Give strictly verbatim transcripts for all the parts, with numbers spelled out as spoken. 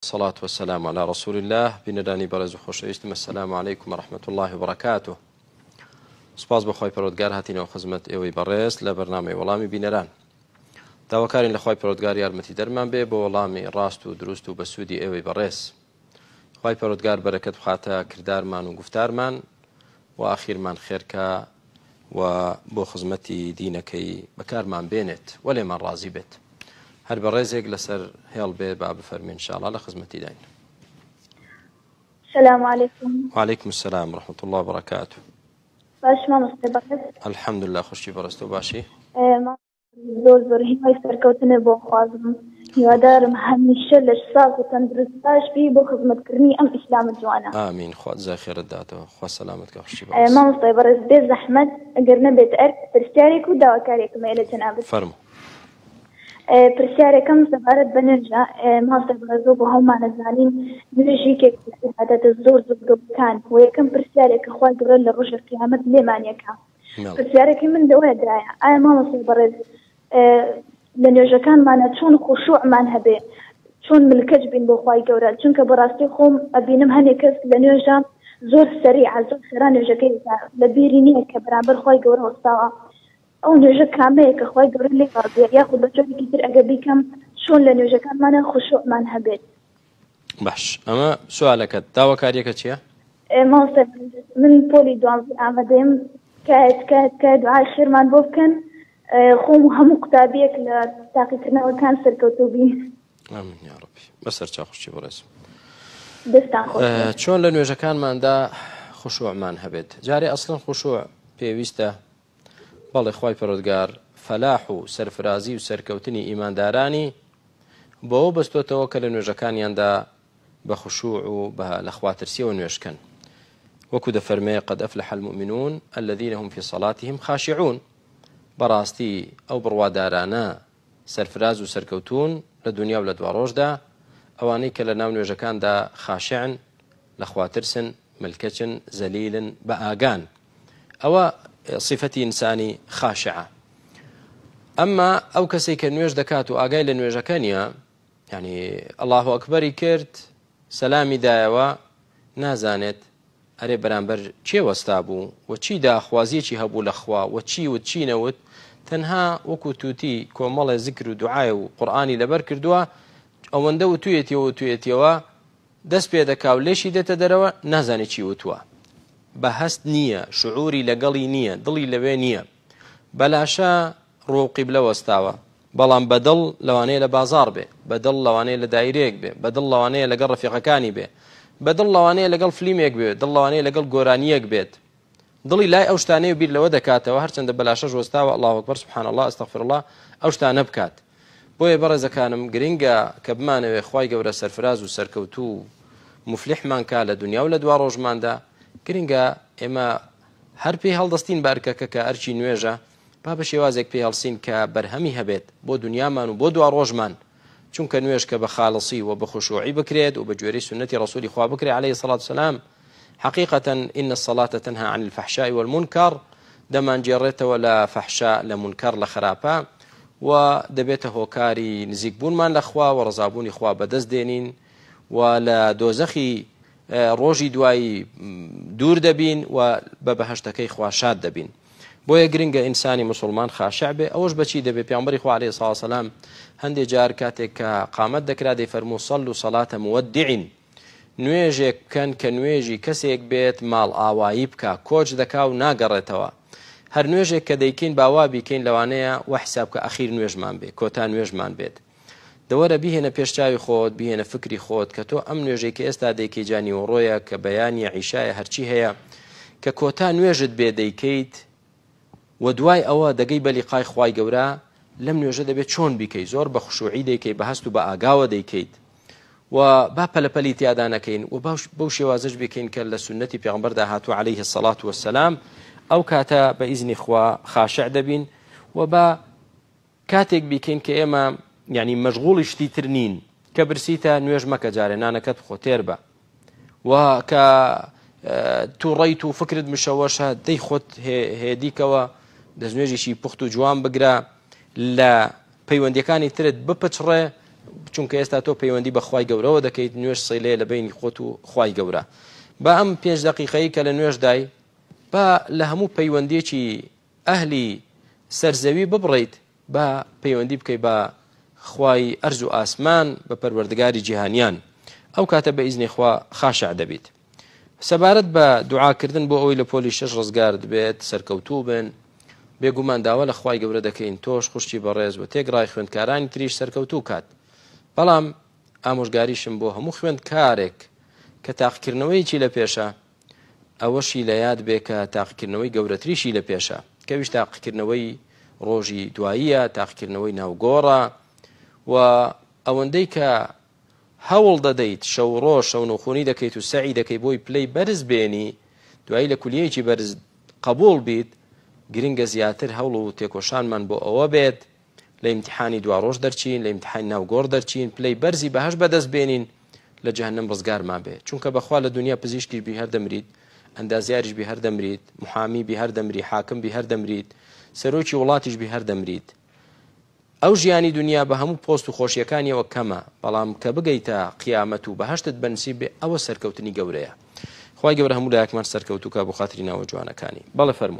الصلاة والسلام على رسول الله بنراني برز خوشویستم. السلام عليكم ورحمة الله وبركاته. سپاس بخوای پەروەردگار هاتینەوە خزمەت ئێوەی بەڕێز لە بەرنامەی وەڵامی بینەران. داواکارین لە خوای پەروەردگار یارمەتی دەرمان بێ بۆ وەڵامی ڕاست و دروست و بەسوودی ئێوەی بەڕێز. خوای پەروەردگار بەرەکەت بخاتە کردارمان و گفتارمان و ئاخیرمان خێرکە و بۆ خزمەتی دینەکەی بەکارمان بێنێت و لێمان ڕازی بێت. هەر بە ڕێزێک لەسەر هێڵ بێ با بفەرمێن انشاءالله لە خزمەتی داین. السلام عليكم. وعليكم السلام ورحمة الله وبركاته. باش ما مستبقت. الحمد لله خوشی بەڕێستە و باشی. ما زۆر زۆر هیوای سەرکەوتنە بۆ خوازم. هیوادارم هەمیشە لە ساز و تەندروستاش بی بۆ خزمەتکردنی ئەم ئیسلامە جوانە. ئامین. خوا جزای خێرت داتەوە. خوا سەلامەتکە خوشی بەڕێز. مامۆستای بەڕێز بێ زەحمەت ئەگەر نەبێت ئەرک پرسیارێک و داواکارێکم هەیە لە جەنابەت. فەرموو. پرسیارێکم سەبارەت بە نوێژە مامۆستای بەڕێز بۆ هەمومان ئەزانین نوێژێکێک عادەتە زۆر زۆر گەورەکان و یەکەم پرسیارێکە خوای گەورە لە ڕۆژی قیامەت لێمانیەکە. پرسیارێکی من لەوەیەدایە ئایا مامۆستای بەڕێز لە نوێژەکانمانە چۆن خوشوعمان هەبێ چۆن ملکەج بین بۆ خوای گەورە، چونکە بەڕاستی خۆم ئەبینم هەندێک کەس لە نوێژە زۆر سەریع زۆر خێرا نوێژەکەی لە بیری نییە کە بەرامبەر خوای گەورە وەستاوە ئەو نوێژە کامەیە کە خوای گەورە لێ ڕازیە یاخود بە جۆرێکی تر ئەگەر بیکەم چۆن لە نوێژەکانمانە خوشوعمان هەبێت. باش ئەمە سوالەکەت داواکاریەکە چییە؟ مامۆستا من پۆلی دوانزە ئامادەیم کە دوعای خێرمان بۆ بکەن خۆم و هەموو قوتابیەک لە تاقیکردنەوەکان سەرکەوتوو بین. ئامین یا ڕەبی. بەسەر چاو خوشی بەڕێز. دەستان خۆش. چۆن لە نوێژەکانماندا خوشوعمان هەبێت؟ جارێ ئەسڵەن خوشوع پێویستە بەڵێ خوای پەروەردگار فەلاح و سەرفرازی و سەرکەوتنی ئیماندارانی بۆەوە بەستۆتەوە کە لە نوێژەکانیاندا بە خوشوع و بە لە خواترسیەوە نوێشکەن. وەکو دەفەرمێ قەد ئەفلح المؤمنون الذين هم في صلاتهم خاشعون. بەڕاستی ئەو بڕوادارانە سەرفراز و سەرکەوتون لە دنیا و لە دوا ڕۆژدا ئەوانەی کە لە ناو نوێژەکاندا خاشعن لە خواترسن ملکەچن زەلیلن بە ئاگان. ئەوە صفەتی ئینسانی خاشعە. ئەمما ئەو کەسێک کە نوێژ دەکات و ئاگای لە نوێژەکە نییە یعنی الله ئەکبەری کرد سەلامی دایەوە نازانێت ئەرێ بەرامبەر چێ وەستا بوو و چی داخوازیەکی هەبوو لە خوا و چی وت چی نەوت تەنها وەکو تووتی کۆمەڵێ زیکر و دوعای و قورئانی لەبەر کردووە ئەوەندە وتوێتیەوە وتوێتیەوە دەست پێ دەکا و لێشی دێتە دەرەوە نازانی چی وتووە. بەهەست نییە شعوری لەگەڵی نییە دڵی لەوێ نییە. بەلاشە ڕۆ قیبلە وەستاوە بەڵام بەدڵ لەوانەیە لە بازار بێ بەدڵ لەوانەیە لە دایرەیەک بێ بەدڵ لەوانەیە لەگەڵ ڕەفیقەکانی بێ بەدڵ لەوانەیە لەگەڵ فلیمێک بێت دڵ لەوانەیە لەگەڵ گۆرانیەک بێت دڵی لای ئەو شتانەیە بیر لەوە دەکاتەوە هەرچەندە بەلاشەش وەستاوە الله ئەکبەر سبحان الله ئەستەغفر الله ئەو شتانە بکات. بۆیە بەڕێزەکانم گرنگە کە بمانەوێ خوای گەورە سەرفراز و سەرکەوتوو و مفلیحمان کا لە دنیا و لە دوا ڕۆژماندا گرنگە ئێمە هەر پێی هەڵدەستین بارکەکە کە ئەرچی نوێژە با بە شێوازێک پێی هەڵسین کە بەرهەمی هەبێت بۆ دنیامان و بۆ دوا ڕۆژمان. چونکە نوێژ کە بە خاڵسی و بە خشوعی بکرێت و بە گوێرەی سنەتی ڕسوولی خوا بکرێت عليه الصلاة والسلام حقيقة إن الصلاة تنهى عن الفحشاء والمنكر دەمانگێڕێتەوە لە فەحشا لە منکەر لە خراپە و دەبێتە هۆکاری نزیکبوونمان لە خوا و ڕزابوونی خوا بەدەست دێنین و لە دۆزەخی ڕۆژی دوایی دوور دەبین و بە بەهەشتەکەی خوا شاد دەبین. بۆیە گرنگە ئینسانی مسلمان خاشع بێ. ئەوەش بەچی دەبێ؟ پێغەمبەری خوا عليه الصلاة والسلام هەندێک جار کاتێک کە قامەت دەکرا دەیفەرموو صەلوا صەلاتە مودع نوێژێک بکەن کە نوێژی کەسێک بێت ماڵ ئاوایی بکە کۆچ دەکا و ناگەڕێتەوە. هەر نوێژێک کە دەیکەین باوا بیکەین لەوانەیە وە حساب کە ئەخیر نوێژمان بێت کۆتا نوێژمان بێت. دەوەرە بیهێنە پێشچاوی خۆت بهێنە فکری خۆت کە تۆ ئەم نوێژێکی ئێستا دەیکەی جانی وڕۆیە کە بەیانی عیشایە هەرچی هەیە کە کۆتا نوێژت بێ دەیکەیت و دوای ئەوە دەگەی بە لیقای خوای گەورە لەم نوێژە دەبێت چۆن بیکەیت زۆر بە خوشوعی دەیکەی بە هەست و بە ئاگاوە دەیکەیت و با پەلەپەلی تیادا نەکەین و بەو شێوازەش بکەین کە لە سنەتی پێغەمبەردا هاتووە عليه الصلاة والسلام. ئەو کاتە بە ئیزنی خوا خاشع دەبین و بە کاتێک بیکەین کە ئێمە یعنی مەشغوڵی شتی تر نین کە برسیتە نوێژ مەکە جارێ نانەکەت خۆ تێر بە و کە تووڕیت و فکرت مشەوەشە دەی خۆت هێدیکەوە دەستنوێژیشی پوخت و جوان بگرە لە پەیوەندیەکانی ترت بپچڕێ چونکە ئێستا تۆ پەیوەندی بە خوای گەورەوە دەکەیت نوێژ سەیلەیە لە بینی خۆت و خوای گەورە بە ئەم پێنج دەقیقەیە کە لە نوێژ دای با لە هەموو پەیوەندێکی ئەهلی سەرزەوی ببڕیت با پەیوەندی بکەیت بە خوای ئەرز و ئاسمان بە پەروەردگاری جیهانیان ئەو کاتە بە ئیزنی خوا خاشع دەبیت. سەبارەت بە دوعاکردن بۆ ئەوەی لە پۆلی شەش ڕزگار دەبێت سەرکەوتوو بن بێگومان داوا لە خوای گەورە دەکەین تۆش خوشتی بەڕێز و تێگڕای خوێندکارانی تریش سەرکەوتوو کات. بەڵام ئامۆژگاریشم بۆ هەموو خوێندکارێک کە تاقیکردنەوەیکی لە پێشە ئەوەشی لە یاد بێ کە تاقیکردنەوەی گەورەتریشی لە پێشە کەویش تاقیکردنەوەی ڕۆژی دواییە تاقیکردنەوەی ناوگۆڕە و ئەوەندەی کە هەوڵ دەدەیت شەو ڕۆژ شەو نوخۆنی دەکەیت و سعی دەکەی بۆی پلەی بەرز بێنی دوایی لە کولیەیەکی بەرز قبول بیت گرنگە زیاتر هەوڵ و تێکۆشانمان بۆ ئەوە بێت لە ئیمتیحانی دوا ڕۆژ دەرچین لە ئیمتیحانی ناوگۆڕ دەرچین پلەی بەرزی بەهەش بەدەست بێنین لە جەهەنەم ڕزگارمان بێت چونکە بەخوا لە دنیا پزیشکیش بی هەر دەمریت ئەندازیاریش بی هەر دەمریت محامی بی هەر دەمری حاکم بی هەر دەمریت سەرۆکی وڵاتیش بی هەر دەمریت ئەو ژیانی دنیا بە هەموو پۆست و خۆشیەکانیەوە کەمە بەڵام کە بگەیتە قیامەت و بەهەشتت بەنسیب بێ ئەوە سەرکەوتنی گەورەیە خوای گەورە هەموو لایەکمان سەرکەوتووکە بۆ خاتری ناوە جوانەکانی بەڵێ فەرموو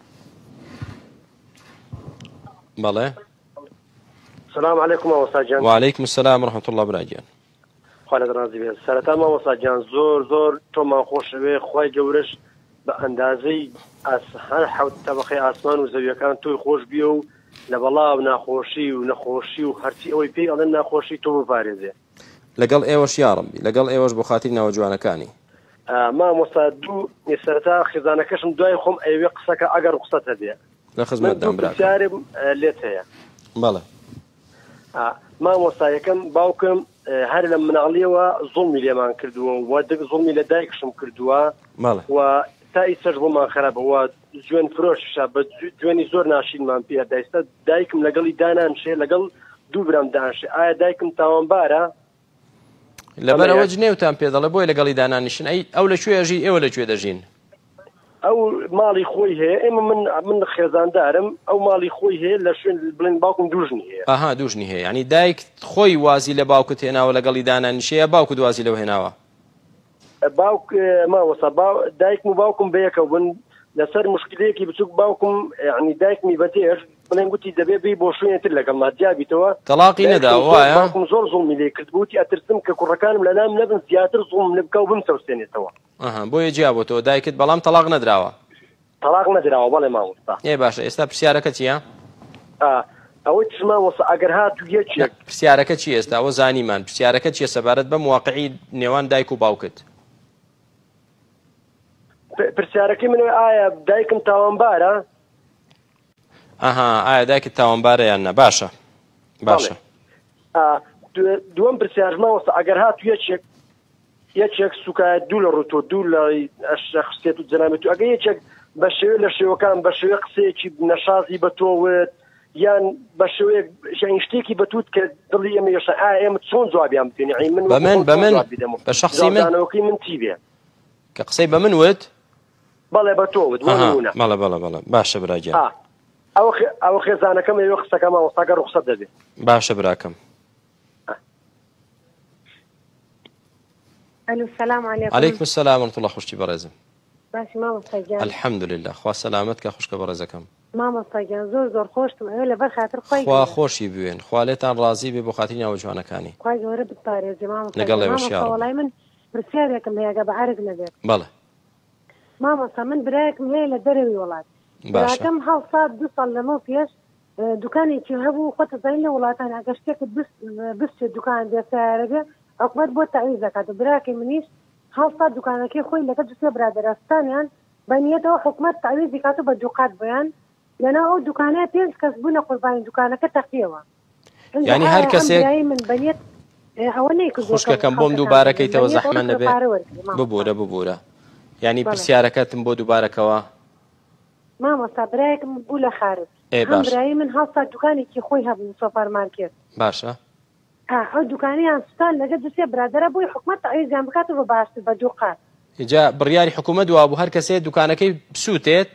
بەڵێ السلام عليكم مامۆستا گیان وعليكم السلام ورحمة الله براجان خوا لەت ڕازی بێت سەرەتا مامۆستا گیان زۆر زۆر تۆمان خۆشەوێ خوای گەورەش بە ئەندازەی هەر حەوت تەبەقەی ئاسمان و زەویەکان تۆی خۆش بیە و لە بەڵاو ناخۆشی و نەخۆشی و هەرچی ئەوەی پێی ئەڵێن ناخۆشی تۆ بپارێزێ لەگەڵ ئێوەش یاڕەبی لەگەڵ ئێوەش بۆ خاتری ناوە جوانەکانی مامۆستا دوو سەرەتا خێزانەکەشم دوای خۆم ئەوێ قسەکە ئەگەر ڕوخسەت هەبێ لە خزمەتدان برا پرسیارم لێت هەیە بەڵێ مامۆستا یەکەم باوکم هەر لە مناڵیەوە زوڵمی لێمان کردووە و زوڵمی لە دایکشم کردووە و تا ئیسەش بۆمان خراپەوە جوێن فرۆششە بە جوێنی زۆر ناشینمان پێ دایستا دایکم لەگەڵی دانانشێ لەگەڵ دوو برام دانشێ ئایا دایکم تاوانبارە لەبەر ئەوە جنێوتان پێ دەڵێ بۆی لەگەڵی دانانیشن ئەی ئەو لەکوێ ژین ئێوە لەکوێ دەژین ئەو ماڵی خۆی هەیە ئێمە من من خێزاندارم ئەو ماڵی خۆی هەیە لە شوێن بڵێن باوکم دوژنی هەیە ئاها دوژنی هەیە ینی دایک خۆی وازی لە باوکت هێناوە لەگەڵی دانانیشەیە باوکت وازی لەوە هێناوە باوک ماوەسا دایکم و باوکم بەیەکە بن لەسەر مشکلەیەکی بچووک باوکم ینی دایکمی بەتێش بڵێن گوتی دەبێ بێ بۆ شوێنێتر لەگەڵ مادیابیتەوە تەلاقی نەدا وایە باوکم زۆر زوڵمی لێ کرد بوتی ئەترسم کە کوڕەکانم لە نام نەبن زیاتر زوڵم لێ بکە و بمسەوسێنێتەوە ئەها بۆیە جیابەوە دایکت بەڵام تەلاق نەدراوە تەلاق نەدراوە بەڵێ مامۆستا ئێ باشە ئێستا پرسیارەکە چییە ئەوەی چ مامۆستا ئەگەر هاتو یەکێک پرسیارەکە چی ئێستا ئەوە زانیمان پرسیارەکە چیە سەبارەت بە مواقعی نێوان دایک و باوکت پرسیارەکەی من ئایا دایکم تاوانبارە ئەها ئایا دایکت تاوانبارە یان نە باشە باشە دووەم پرسیارمەوەستا ئەگەر هاتو یەکێک یەکێک سوکایەت دوو لە ڕوتۆ دوو لە شەخسیەت و جەنابەت و ئەگەر یەکێک بە شێوەیە لە شێوەکان بە شێوەیە قسەیەکی نەشازی بە تۆوت یان بە شێوەیەک شتێکی بەتوت کە دڵی ئێمە یێشە ئایا ئێمە چۆن جوابیان بکەین من بە من بە من بە شەخسی من من چی بێ کە قسەی بە من وت بەڵێ بە تۆ وت بەڵێ بەڵێ بەڵێ باشە براگیان ئەوە خێزانەکەم ئێوە قسەکە مامۆستاگە ڕوخسەت دەبێت باشە براکەم الو السلام عليكم عليكم السلام ورحمة الله خوشتي برزم باشی مامۆستا گیان الحمد لله خوا سلامتکە خوشکە بەڕێزەکەم مامۆستا گیان زۆر زۆر خۆشتم ئەوێ لەبەر خاتر خۆی خوا خۆشی بوێن خوا لێتان ڕازی بێ بۆ خاتری ناوە جوانەکانی خوای گەورە بپارێزی مامۆستا لەگەڵ ئێوەش یا رب وەڵای من پرسیارێکم هەیە ئەگە بە عەرز نەبێت بەڵێ مامۆستا من برایەکم هەیە لە دەرەوی وڵات براکەم حەوت ساڵ دوو ساڵ لەمەو پێش دوکانێکی هەبوو خۆتە زانین لە وڵاتان ئەگە شتێکت بستێت دوکان بێ سیارەبێ حکومەت بۆ تەعویز دەکات و براکەی منیش حەوت ساڵ دوکانەکەی خۆی لەگە دوسێ برادەرستانیان بەنیەتەوە حکومەت تەعویزی کات و بە دووقات بۆیان لەناو ئەو دوکانەیە پێنج کەس بوونە قوربانی دوکانەکە تەقیەوە یعنی هەر کەسێک من بەنیەت ئەوە نەیکرد خوشکەکەم بۆم دووبارەکەیتەوە زەحمە نەبێ ببوورە ببوورە یعنی پرسیارەکەتم بۆ دووبارەکەوە مامۆستا برایەکم بوو لە خارج هەم برایی من هەڵسا دوکانێکی خۆی هەبوو سۆپەرمارکێت باشە ئەو دوکانیان سوستان لەگە دوسێ برادەرە بۆی حکومەت تەعویزیان بکاتەوە بە باشتر بە دووقات جا بڕیاری حکومەت وا بوو هەر کەسێ دوکانەکەی بسووتێت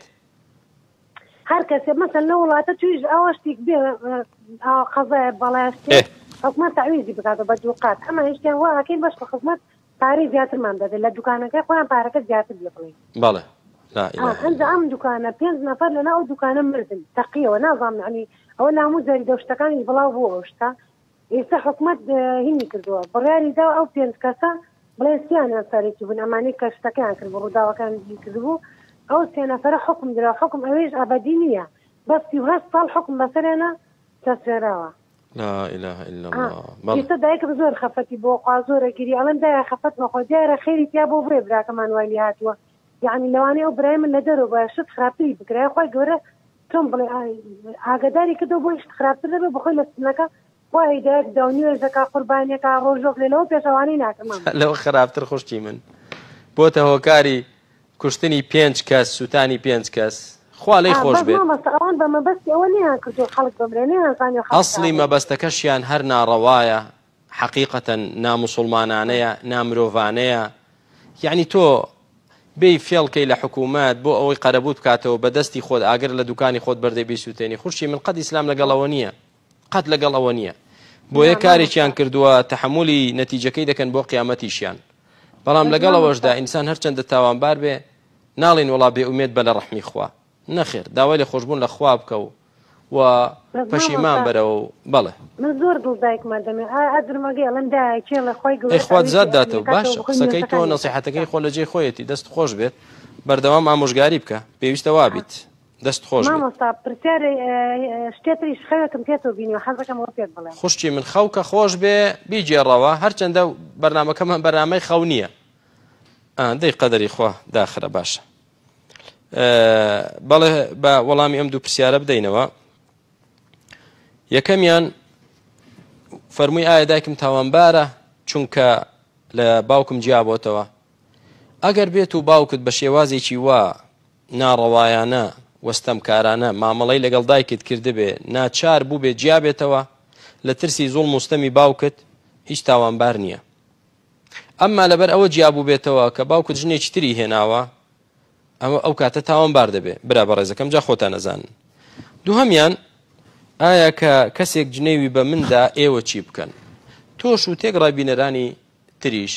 هەر کەسێ مەسەن لە وڵاتە تویش ئەوە شتێک بێ قەزایە بەڵای حکومت تعویزی بکات بە دووقات ئەمە هیچیان وا ئەکەین بەش بە خزمەت پارەی زیاترمان بدەێت لە دوکانەکەی خۆیان پارەکە زیاتر بڵێ بەڵێ ئەنج ئەم دوکانە پێنج نەفەر لەنا ئەو دوکانە مردن تەقیەوە نازانم عنی ئەوە ناموزەری دەشتەکانی بڵاو بۆ ئەوشتا ئێستا حکومت هینی کردووە بڕیاری داوە ئەو پێنج کەسە بڵێ سییانیان سەرێکی بوون ئەمانەی کە شتەکەیان کرد بە ڕووداوەکان کردبوو ئەو سێ نەفەرە حکم درا حکم ئەوێژ ئەبەدی نییە بەس هەشت ساڵ حکم بەسەرێنە تەسوێراوە لا إله إلا الله ئێستا دایکم زۆر خەفەتی بۆ خوا زۆرەگیری ئەڵەن دایە خەفەت مەخۆ دیارە خێری تیا بۆ بڕێ براکەمان وای هاتووە یعنی لەوانەیە ئەو برای من لە دەرەوە بە شت خراپتری بکرای خۆی گەورە تۆم بڵێ ئاگداری کردو بۆ شت خراپتر دەبێ بخۆی لە سنەکە وای هیدایەت داونیێژەکە قوربانیەکە ڕۆژۆک لێنەوە پێشەوانەی ناکەمان لەوە خراپتر خوشتی من بۆتە هۆکاری کوشتنی پێنج کەس سووتانی پێنج کەس خوا لەی خۆش بێت ئەوان بە مەبەستی ئەوە نیان کردو خەڵک بمرێنیان ئەسڵی مەبەستەکەشیان هەر ناڕەوایە حەقیقەتەن ناموسڵمانانەیە نامرۆڤانەیە یعنی تۆ بێی فێڵکەی لە حکوومەت بۆ ئەوەی قەرەبوو بکاتەوە بە دەستی خۆت ئاگەر لە دوکانی خۆت بەردەی بیسووتێنی خوشی من قەت ئیسلام لەگەڵەوە نییە قەت لەگەڵ ئەوە نییە بۆ یە کارێکیان کردووە تەحملی نەتیجەکەی دەکەن بۆ قیامەتیشیان بەڵام لەگەڵەوەشدا ئینسان هەرچەندە تاوانبار بێ ناڵێن وڵا بێ ئومێد بە لە ڕەحمی خوا نەخێر داوای لە خۆشببوون لە خوا بکە و و پەشیمان بەرەوە بەڵێ من زۆر دڵدایکمان دەمێ ئەدرمەگەی ئەڵەن دایکێ لە خۆی گەورەی زیادداتەوە باش قسەکەی تۆ نەسیحەتەکەی خۆ لەجێ خۆیەتی دەست خۆش بێت بەردەوام ئامۆژگاری بکە پێویستە وابیت دەست خۆش مامۆستا پرسیارە شتێتریش خەوێتم پێتەوە بینی و حەزەکەمەوە پێت بڵێم خوشتی من خەوکە خۆش بێ بیجێڕەوە هەرچەندە بەرنامەکەمان بەرنامەی خەو نییە دەی قەدەری خوا داخرە باشە بەڵێ بە وەڵامی ئەم دوو پرسیارە بدەینەوە یەکەمیان فەرمووی ئایا دایکم تاوانبارە چونکە لە باوکم جیابۆتەوە ئەگەر بێت و باوکت بە شێوازێکی وا ناڕەوایانە وەستەمکارانە مامەڵەی لەگەڵ دایکت کردبێ ناچار بوو بێ جیابێتەوە لە ترسی زوڵم مستەمی باوکت هیچ تاوانبار نییە ئەمما لەبەر ئەوە جیابوو بێتەوە کە باوکت ژنێکی تری هێناوە ئەمە ئەو کاتە تاوانبار دەبێ برا بەڕێزەکەم جا خۆتان نەزانن دووهەمیان ئایا کە کەسێک جنێوی بە مندا ئێوە چی بکەن تۆش و تێک ڕابینەرانی تریش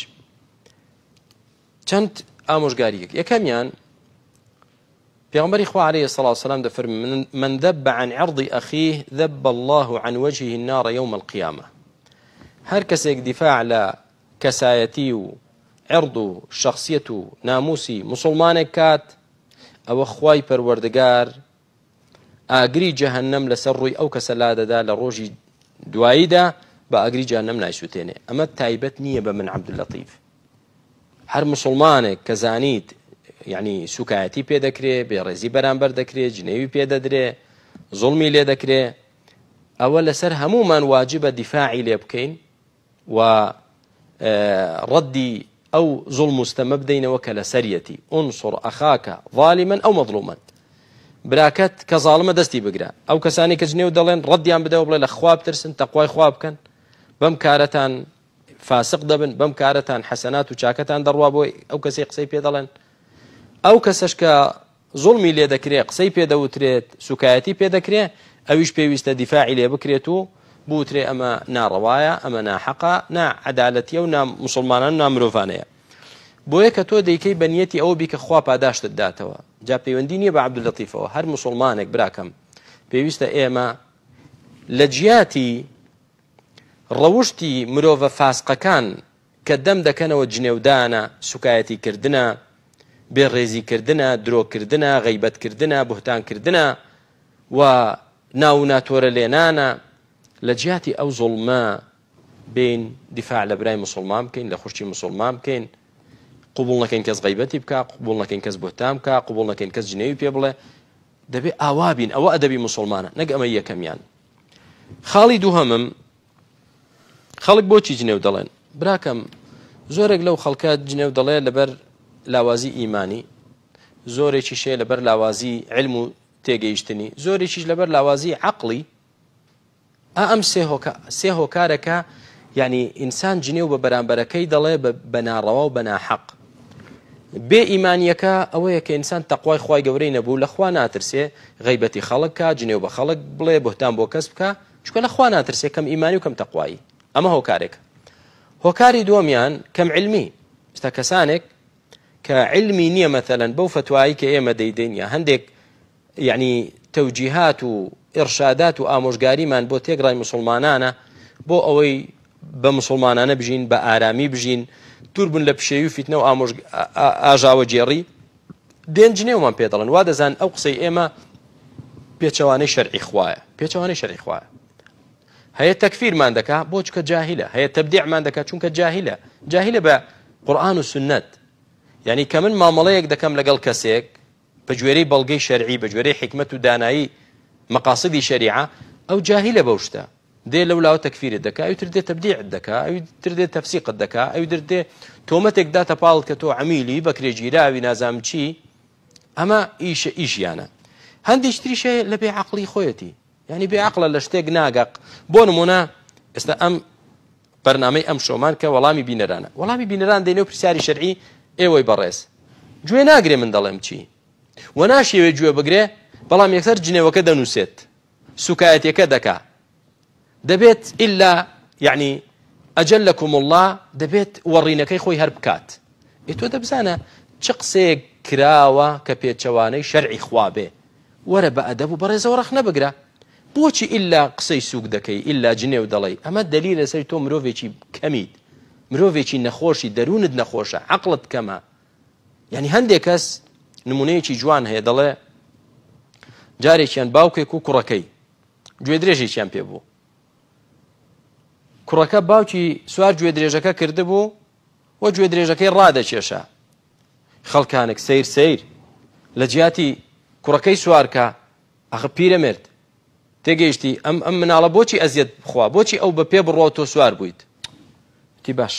چەند ئامۆژگاریەک یەکەمیان پێغەمبەری خوا عەلەیهی سەڵاتو وەسەلام دەفەرمێ من ذەب عن عرض أخيه ذەب الله عن وجهه النار يوم القيامة هەر کەسێک دیفاع لە کەسایەتی و عرض و شخصیت و ناموسی مسلمانێک کات ئەوە خوای پەروەردگار ئاگری جەهەنەم لەسەر ڕووی ئەو کەسە لا دەدا لە ڕۆژی دواییدا بە ئاگری جەهەنەم نایسووتێنێ ئەمە تایبەت نییە بە من عەبدولەتیف هەر مسلمانێک کە زانیت یعنی سوکایەتی پێ دەکرێ بێڕێزی بەرامبەر دەکرێ جنێوی پێ دەدرێ زوڵمی لێ دەکرێ ئەوە لەسەر هەمومان واجبە دیفاعی لێ بکەین و ڕەدی ئەو زوڵم مستەمە بدەینەوە کە لەسەریەتی ئونسڕ ئەخاکە ظالما ئەو مەظلوما براکەت کە زاڵمە دەستی بگرە ئەو کەسانی کە جنێو دەڵێن ڕەدیان بدەوە بڵێ لە خوا بترسن تەقوای خوا بکەن بەم کارەتان فاسق دەبن بەم کارەتان حەسەنات و چاکەتان دەڕوا بۆ ئەو کەسەی قسەی پێ دەڵێن ئەو کەسەش کە زوڵمی لێ دەکرێت قسەی پێ دەوترێت سوکایەتی پێ دەکرێت ئەویش پێویستە دیفاعی لێ بکرێت و بوترێ ئەمە ناڕەوایە ئەمە ناحەقە ناعەدالەتیە و نامسڵمانان و نامرۆڤانەیە بۆ یە کە تۆ دەیکەی بە نیەتی ئەوە بی کە خوا پاداشتت داتەوە جا پەیوەندی نییە بە عەبدولەتیفەوە هەر مسڵمانێک براکەم پێویستە ئێمە لە جیاتی ڕەوشتی مرۆڤە فاسقەکان کە دەم دەکەنەوە جنێودانە سوکایەتیکردنە بێڕێزیکردنە درۆکردنە غەیبەتکردنە بوهتانکردنە و ناو ناتۆرە لێنانە لە جیاتی ئەو زوڵمە بین دیفاع لە برای مسلمان بکەین لە خوشتی مسلمان بکەین قبول نەکەین کەس غەیبەتی بکە قبول نەکەین کەس بوهتان بکە قبول نەکەین کەس جنێوی پێ بڵێ دەبێ ئاوا بین ئەوە ئەدەبی مسلمانە نەک ئەمە یەکەمیان خاڵی دووهەمم خەڵک بۆچی جنێو دەڵێن براکەم زۆرێک لەو خەڵکە جنێو دەڵێ لەبەر لاوازی ئیمانی زۆرێکی شێ لەبەر لاوازی علم و تێگەیشتنی زۆرێکیش لەبەر لاوازی عەقڵی ئەم سێ هۆکارەکە یعنی ئینسان جنێو بە بەرامبەرەکەی دەڵێ بە ناڕەوا و بە ناحەق بێ ئیمانیەکە ئەوەیە کە ئینسان تەقوای خوای گەورەی نەبوو لە خوا ناترسێ غەیبەتی خەڵک کە جنێو بە خەڵک بڵێ بوهتان بۆ کەس بکە چونکە لە خوا ناترسێ کەم ئیمانی و کەم تەقوایی ئەمە هۆکارێک. هۆکاری دووەمیان کەم علمی ستا کەسانێک کە علمی نییە مەثەلەن بەو فتوایی کە ئێمە دەیدەین یا هەندێک یعنی تەوجیهات و ئێرشادات و ئامۆژگاریمان بۆ تێگڕای مسلمانانە بۆ ئەوەی بە مسلمانانە بژین بە ئارامی بژین دوور بن لە پشێوی و فیتنە و ئاژاوە جێڕی دێنجنێومان پێ دەڵێن وا دەزان ئەو قسەی ئێمە پێچەوانەی شەرعی خوایە پێچەوانەی شەرعی خوایە. هەیە تەکفیرمان دەکا بۆ چکە جاهیلە، هەیە تەبدیعمان دەکا چونکە جاهیلە جاهیلە بە قورئان و سنت. یعنی کە من مامەڵەیەک دەکەم لەگەڵ کەسێک بە گوێرەی بەڵگەی شەرعی بە گوێرەی حکمت و دانایی مەقاصدی شەریعە ئەو جاهیلە بەو شتە دێ لەولاوە تەکفیرت دەکا ئەوتر دێ تەبدیعت دەکا ئەوتر دێ تەفسیقت دەکا ئەوتر دێ تۆمەتێک داتە پاڵت کە تۆ عەمیلی بەکرێگیراوی نازام چی. ئەمە ئیشە ئیشیانە. هەندێک تریشە لە بێعەقڵی خۆیەتی، یعنی بێعەقڵە لە شتێک ناگەق. بۆ نمونە ئێستا ئەم بەرنامەی ئەم شۆمان کە وەڵامی بینەرانە، وەڵامی بینەران دێنێ و پرسیاری شەرعی ئێوەی بەڕێز گوێ ناگرێ من دەڵێم چی و ناشێوێ گوێ بگرێ، بەڵام یەکسەر جنێوەکە دەنووسێت سوکایەتێکە دەکا دەبێت ئیلا یعنی ئەجەلەکم الله دەبێت وەڕینەکەی خۆی هەر بکات. ئێ تۆ دەبزانە چ قسەیەک کراوە کە پێچەوانەی شەرعی خوا بێ، وەرە بە ئەدەب و بەڕێزەوە ڕەخ نەبگرە. بۆچی ئیلا قسەی سووک دەکەی ئیلا جنێو دەڵێی؟ ئەمە دلیل لەسەر تۆ مرۆڤێکی کەمیت، مرۆڤێکی نەخۆشی، دەروونت نەخۆشە، عەقڵت کەمە. یعنی هەندێک کەس نمونەیەکی جوان هەیە دەڵێ جارێکیان باوکێک و کوڕەکەی گوێ درێژێکیان پێ بوو. کوڕەکە باوکی سوار گوێ درێژەکە کردبوو و گوێ درێژەکەی ڕادەکێشە. خەڵکانێک سیر سیر لە جیاتی کوڕەکەی سوارکە ئەخە پیرەمێرد تێگەیشتی ئەم ئەم مناڵە بۆچی ئەزیەت بخوا، بۆچی ئەو بە پێ بڕۆ تۆ سوار بوویت؟ تی باش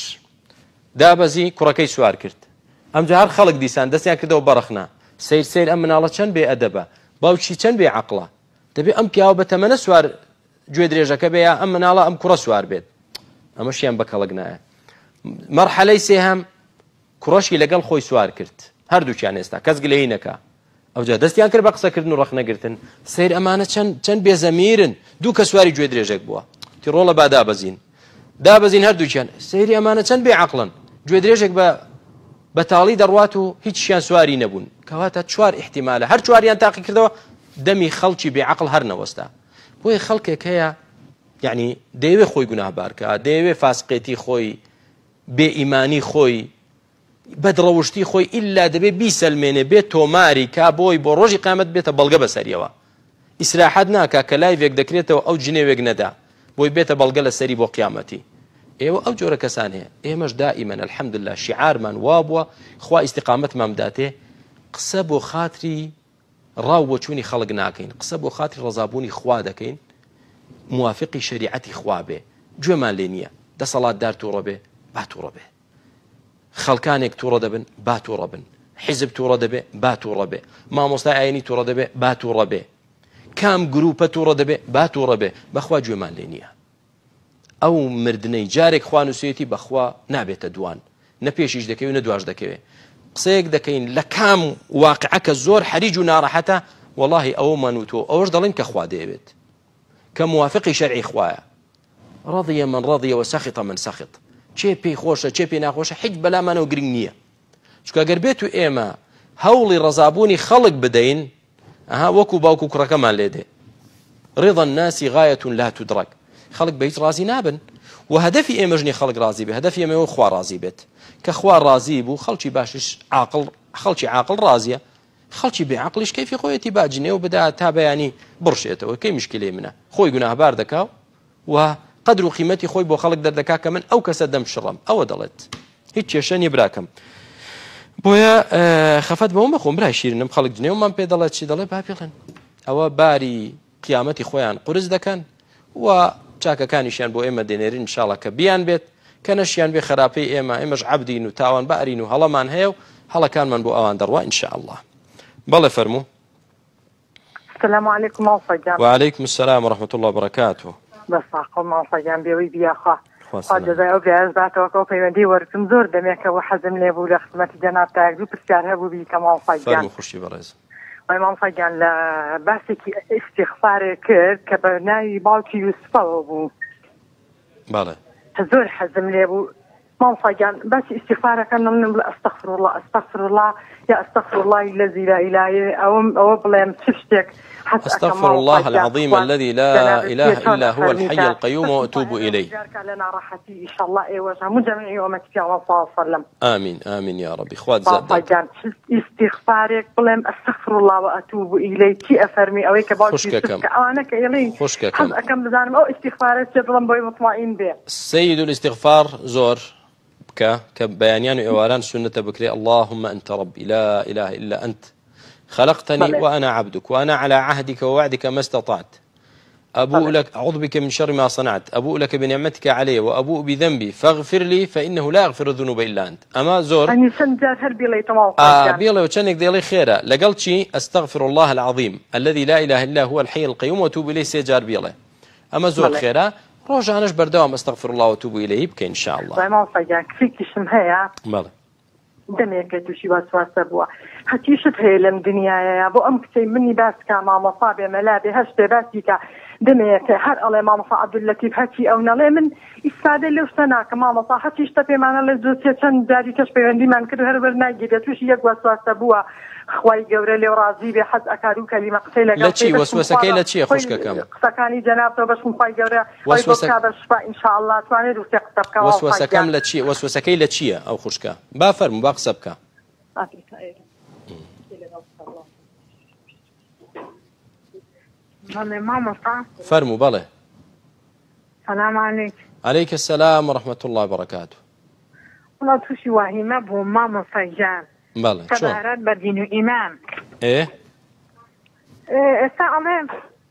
دابەزی کوڕەکەی سوار کرد. ئەمجا هەر خەڵک دیسان دەستیان کردەوە بەڕەخنا سیر سیر ئەم مناڵە چەند بێ ئەدەبە، باوکی چەند بێ عەقڵە، دەبێ ئەم پیاوە بە تەمەنە سوار گوێ درێژەکە بێ یا ئەم مناڵە ئەم کوڕە سوار بێت. ئەمەشیان بە کەڵک نایە. مەرحەلەی سێهەم کوڕەشی لەگەڵ خۆی سوار کرد، هەردووکیان ئێستا کەس گلەیی نەکا. ئەوجا دەستیان کرد بە قسەکردن و ڕەخ نەگرتن. سیر ئەمانە چەند چەند بێزەمیرن، دوو کە سواری گوێ درێژێک بووە تی ڕۆڵە با دابەزین دابەزین هەردووکیان. سەیری ئەمانە چەند بێ عەقڵن، گوێ درێژێک بە بەتاڵی دەڕوات و هیچیان سواری نەبوون. کەواتە چوار احتیمالە، هەر چواریان تاقی کردەوە دەمی خەڵکی بێ عەقڵ هەر نەوەستا. بۆیە خەڵکێک هەیە یعنی دەیەوێ خۆی گوناهبارکە، دەیەوێ فاسقێتی خۆی، بێ ئیمانی خۆی، بەدڕەوشتی خۆی ئیلا دەبێ بیسەلمێنێ بێت تۆماری کا بۆی بۆ ڕۆژی قیامەت بێتە بەڵگە بەسەریەوە. ئیسراحەت ناکا کە لایڤێک دەکرێتەوە ئەو جنێوێک نەدا بۆی بێتە بەڵگە لە سەری بۆ قیامەتی. ئێوە ئەو جۆرە کەسان هەیە. ئێمەش دائیمەن الحەمدولله شیعارمان وا بووە خوا ئیستیقامەتمان بداتێ قسە بۆ خاتری ڕاووەچوونی خەڵک ناکەین، قسە بۆ خاتری ڕەزابوونی خوا دەکەین، موافقی شریعەتی خوا بێ، گوێمان لێ نییە دەسەڵاتدار تووڕە بێ با تووڕە بێ، خەڵکانێک تووڕە دەبن با تووڕە بن، حیزب تووڕە دەبێ با تووڕە بێ، مامۆستای ئاینی تووڕە دەبێ با تووڕە بێ، کام گروپە تووڕە دەبێ با تووڕە بێ. بەخوا گوێمان لێ نییە. ئەو مردنەی جارێک خوا نووسێتی بەخوا نابێتە دوان، نە پێشیش دەکەوێت نە دواش دەکەوێت. قسەیەک دەکەین لە کام واقعەکە زۆر حەریج و ناڕەحەتە، وەڵاهی ئەوەمان وتۆ ئەوەش دەڵێن کە خوا دەیەوێت کە موافقی شەرعی خوایە. ڕەضیە من ڕەضیە وسەخیطە من سەخیط. چێ پێی خۆشە چێ پێی ناخۆشە هیچ بەلامانەوە گرنگ نییە. چونکە ئەگەر بێت و ئێمە هەوڵی ڕەزابوونی خەڵک بدەین، ئەها وەکو باوکو کوڕەکەمان لێ دێ ڕضا الناس غایة لا تدرك. خەڵک بە هیچ ڕازی نابن و هەدەفی ئێمەش نیە خەڵک ڕازی بێ، هەدەفی ئێمەوە خوا ڕازی بێت. کە خوا ڕازی بوو خەڵکی باشش عاقڵ خەڵکی عاقڵ ڕازیە، خەڵکی بێعەقڵیش کەیفی خۆیەتی باجنێ و بدا تا بەیانی بڕشێتەوە. کەی مشکلەی منە؟ خۆی گوناهبار دەکا و قدر و قیمەتی خۆی بۆ خەڵک دەردەکا کە من ئەو کەسە دەم شڕم. ئەوە دەڵێت هیچ کێشە نیە براکەم. بۆیە خەفەت بەوە مەخۆم برای شیرنم، خەڵک جنێومان پێ دەڵێت چی دەڵێ با پێڵێن ئەوە باری قیامەتی خۆیان قورس دەکەن و چاکەکانیشیان بۆ ئێمە دێنێرین انشاءڵڵا کە بیان بێت کە نەشیان بێ خراپەی ئێمە، ئێمەش عەبدین و تاوان بارین و هەڵەمان هەیە و هەڵەکانمان بۆ ئەوان دەڕوا انشاءڵڵا. بەڵێ فەرموو. السلام عليكم موفقان. وعليكم السلام ورحمة الله وبركاته. بس عقل موفقان بيوي بياخا قد جزاء أبرز بعتوك وفيوندي وركم زور دميك وحزم ليبو لخدمة جناب تاك دو بسيارها بو بيك موفقان. فرمو خوشي برز. وإمام فجان لا باسك استغفار كرد كبرناي باوكي يوسف أبو. بله. زۆر حەزم لێ بوو مامۆستاگیان باسی ئیستیغفارەکەم نەمنم بڵێ ئەستەغفر الله ئەستەغفر الله یا ئەستەغفر الله الذي لا إله إلا هو ئەوە بڵێم چ شتێک أستغفر الله العظيم الذي لا إله إلا هو الحي القيوم وأتوب إليه. لنا راحتي إن شاء الله إيوه مجمعي ومتي صلى الله عليه وسلم. آمين آمين يا ربي. خوات زاد. استغفارك بلهم أستغفر الله وأتوب إليه كي أفرمي أو كبار. خشك كم. أنا كيلي. خشك كم. أكم بزانم أو استغفارك بلهم بوي مطمئن به. سيد الاستغفار زور ك كبيانيان وإواران سنة بكري اللهم أنت ربي لا إله إلا أنت. خلقتني بلي. وأنا عبدك وأنا على عهدك ووعدك ما استطعت أبوء لك أعوذ بك من شر ما صنعت أبوء لك بنعمتك علي وأبوء بذنبي فاغفر لي فإنه لا يغفر الذنوب إلا أنت. أما زور أني سنجات هربي لي تمام آه بيلي وشانك ديلي خيرا لقلت شي أستغفر الله العظيم الذي لا إله إلا هو الحي القيوم وأتوب إليه سيجار بيلي. أما زور بلي. خيرا روجع أناش بردوام أستغفر الله وأتوب إليه بكي إن شاء الله. ما صدق فيك اسم هيا بلى دمێکە تووشی وەسواسە بووە هەتیشت هەیە لەم دنیاە بۆ ئەم کچەی منی باسکە مامۆستا بێمەلا بێ هەشتێ باسیکە دمێکە هەر ئەڵێ مامۆستا عەبدولەتیف هەچی ئەو نەڵێ من ئیسادە لەو شتە ناکەم مامۆستا هەچی شتە پێمانە لە زۆر چەند جاری کەش پەیوەندیمان کرد هەر وەرناگیرێت تووشی یەک وەسواسە بووە خوای گەورە لێو ڕازی بێ حەز ئەکات و کەلیمە قسەی لەگەڵ لە چی وەسوەسەکەی لە چییە خوشکەکەم قسەکانی جەنابتەوە بەشم خوای گەورە وەسوەسە بە شفا ئینشاءالله توانێت دووسێ قسە بکەوە وەسوەسەکەم لە چی وەسوەسەکەی لە چییە ئەو خوشکە با فەرموو با قسە بکە فرموا بله. السلام عليكم. عليك السلام ورحمة الله وبركاته. والله توشي واهمة بو ماما سجان. بله. شو؟ تبارات بدين إيمان. إيه؟ إيه استعمل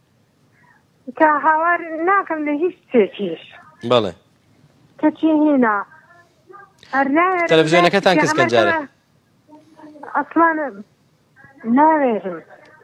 كهوار ناكم لهيش تيجيش. بله. تجي هنا. تلفزيونك تانكس كان جاري. أصلاً نارهم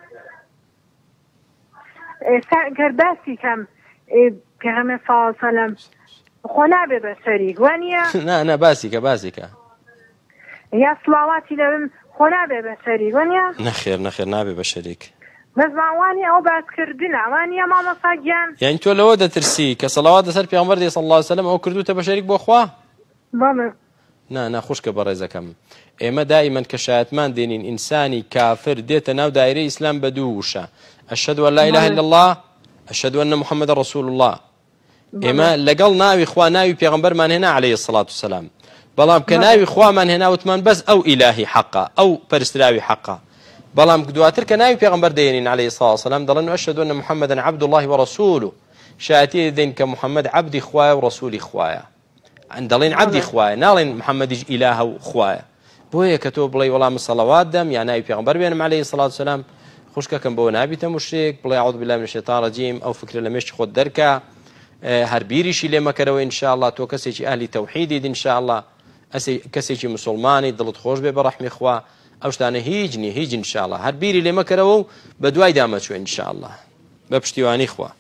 كرباسي كم كهم صلى الله عليه وسلم خنا ببشريك وانيا نا نا باسيكا باسيكا يا صلواتي لهم خنا ببشريك وانيا نخير نخير نابي بشريك بس واني أو بعد كردنا وانيا ماما صاجان يعني تو لو ده ترسي كصلوات سر بيغمبر صلى الله عليه وسلم أو كردو تبشريك بو أخواه بابا نا نا خوش كبرزة كم إما دائما كشايتمان دينين إنساني كافر ديت ناو دائري إسلام بدوشة أشهد أن لا إله إلا الله أشهد أن محمد رسول الله إما لقل ناوي إخوة ناوي بيغمبر من هنا عليه الصلاة والسلام بلام كناوي إخوة من هنا وتمان بس أو إلهي حقا أو برستلاوي حقا بلام دواتر كناوي بيغمبر دينين عليه الصلاة والسلام دلنو أشهد أن محمدا عبد الله ورسوله شاتي دين كمحمد عبد إخوة ورسول إخوة عندلين عبد إخوة نالين محمد إله وإخوة بويا كتب لي والله من الصلوات دم يعني ناوي بيغمبر بينهم عليه الصلاة والسلام خوشكا كم بو نابي مشرك بلا أعوذ بالله من الشيطان الرجيم أو فكر لمش خود دركا هربيري شي لما كروي إن شاء الله تو كسيجي أهلي توحيدي إن شاء الله أسي كسيجي مسلماني ضلت خوش برحمة إخوة أوش أنا هيجني هيج إن شاء الله هربيري لما كرو بدواي دامت شو إن شاء الله ببشتيواني إخوة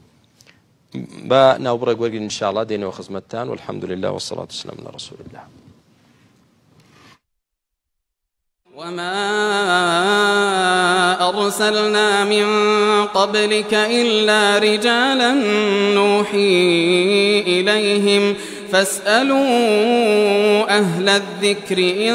بناوبرك ورق إن شاء الله دينا وخزمتان والحمد لله والصلاة والسلام على رسول الله. وما أرسلنا من قبلك إلا رجالا نوحي إليهم فاسألوا أهل الذكر إن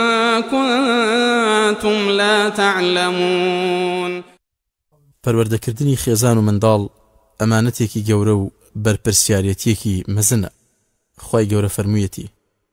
كنتم لا تعلمون. پەروەردەکردنی خێزان و منداڵ ئەمانەتێکی گەورە و بەرپرسیارەتێکی مەزنە. خوای گەورە فەرموویەتی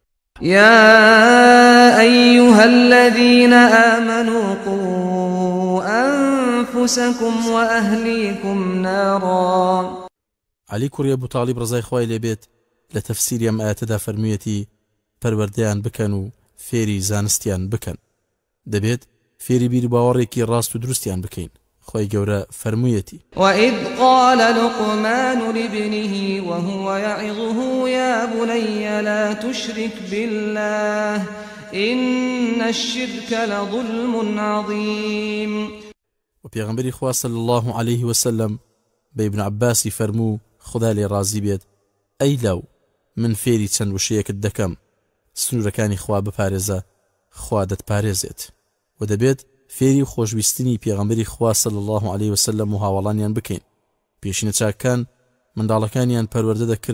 يا أيها الذين آمنوا قوا أنفسكم وأهليكم نارا. علي کوڕی ئەبوو تاڵیب ڕزای خوای لێبێت لە تەفسیری ئەم ئاەتەدا فەرموویەتی پەروەردەیان بکەن و فێری زانستیان بکەن دەبێت فێری بیر باوەڕێکی ڕاست و دروستیان بکەین. خوای گەورە فەرموویەتی وإذ قال لقمان لابنه وهو يعظه يا بني لا تشرك بالله إن الشرك لظلم عظيم. وبيغمبري خوا صلى الله عليه وسلم بابن عباس فرمو خدا لي رازي بيت أي لو من فێری چەند وشەیەکت دەکەم سنوورەکانی خوا بپارێزە خوا دەتپارێزێت و دەبێت فێری خۆشویستنی پێغەمبەری خوا صلی الله عليه وسلم و هاوڵانیان بکەین. پێشینە چاکان منداڵەکانیان پەروەردە دەکرد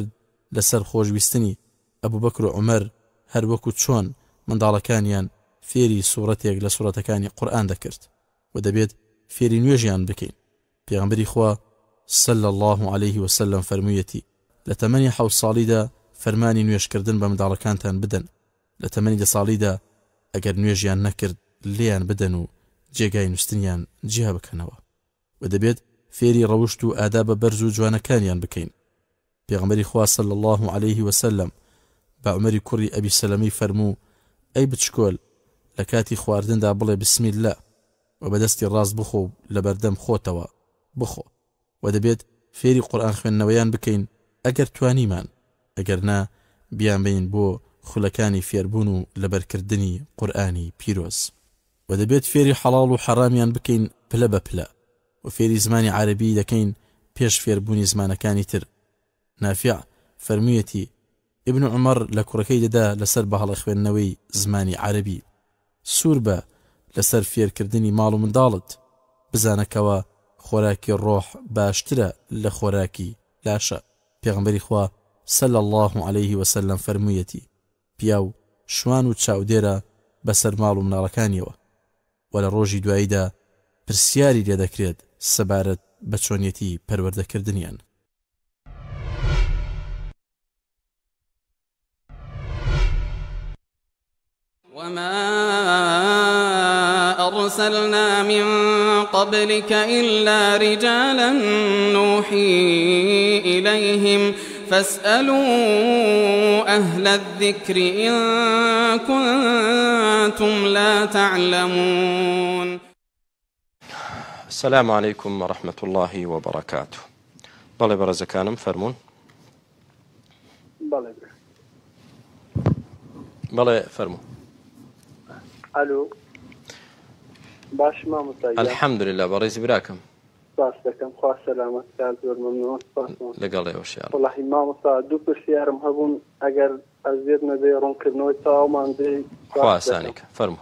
لەسەر خۆشویستنی ئەبوو بەکر و عومەر هەر وەکو چۆن منداڵەکانیان فێری سوورەتێک لە سوورەتەکانی قورئان دەکرد و دەبێت فێری نوێژیان بکەین. پێغەمبەری خوا صلی الله عليه وسلم فەرموویەتی لە تەمەنی حەوت ساڵیدا فەرمانی نوێژکردن بە منداڵەکانتان بدەن، لە تەمەنی دە ساڵیدا ئەگەر نوێژیان نەکرد لێیان بدەن و جێگای نووستنیان جیا بکەنەوە و دەبێت فێری ڕەوشت و ئادابە بەرز و جوانەکانیان بکەین. پێغەمبەری خوا صلی الله عليه وسلم بە عومەری کوڕی ئەبی سەلەمەی فەرموو ئەی بچکۆل لە کاتی خواردندا بڵێ بسم الله و بەدەستی ڕاست بخۆ و لە بەردەم خۆتەوە بخۆ و دەبێت فێری قورئان خوێندنەوەیان بکەین ئەگەر توانیمان، ئەگەر نا بیان بین بۆ خولەکانی فێربوون و لەبەرکردنی قورئانی پیرۆز و دەبێت فێری حەڵاڵ و حەرامیان بکەین پلە بە پلە و فێری زمانی عەرەبی دەکەین پێش فێربوونی زمانەکانی تر. نافع فەرموویەتی ئیبن عومەر لە کوڕەکەی دەدا لەسەر بەهەڵە خوێندنەوەی زمانی عەرەبی سوور بە لەسەر فێرکردنی ماڵ و منداڵت، بزانەکەوە خۆراکی ڕۆح باشترە لە خۆراکی لاشە. پێغەمبەری خوا صلی الله عليه وسلم فەرموویەتی پیا و شوان و چاودێرە بەسەر ماڵ و مناڵەکانیەوە و لە ڕۆژی دواییدا پرسیاری لێ دەکرێت سەبارەت بە چۆنیەتی پەروەردەکردنیان. وما أرسلنا من قبلك إلا رجالا نوحي إليهم فاسألوا أهل الذكر إن كنتم لا تعلمون. السلام عليكم ورحمة الله وبركاته. بله برزكانم فرمون. بله بله فرمون. الو باش ما متأكد. الحمد لله بريز براكم. باش لكم خاص سلامت كال زور ممنون. لقال يا وشيار. والله ما متأكد دو بسيار مهبون أجر أزيد نديرون كرنوي تاو ما عندي. خاص عنك فرمو.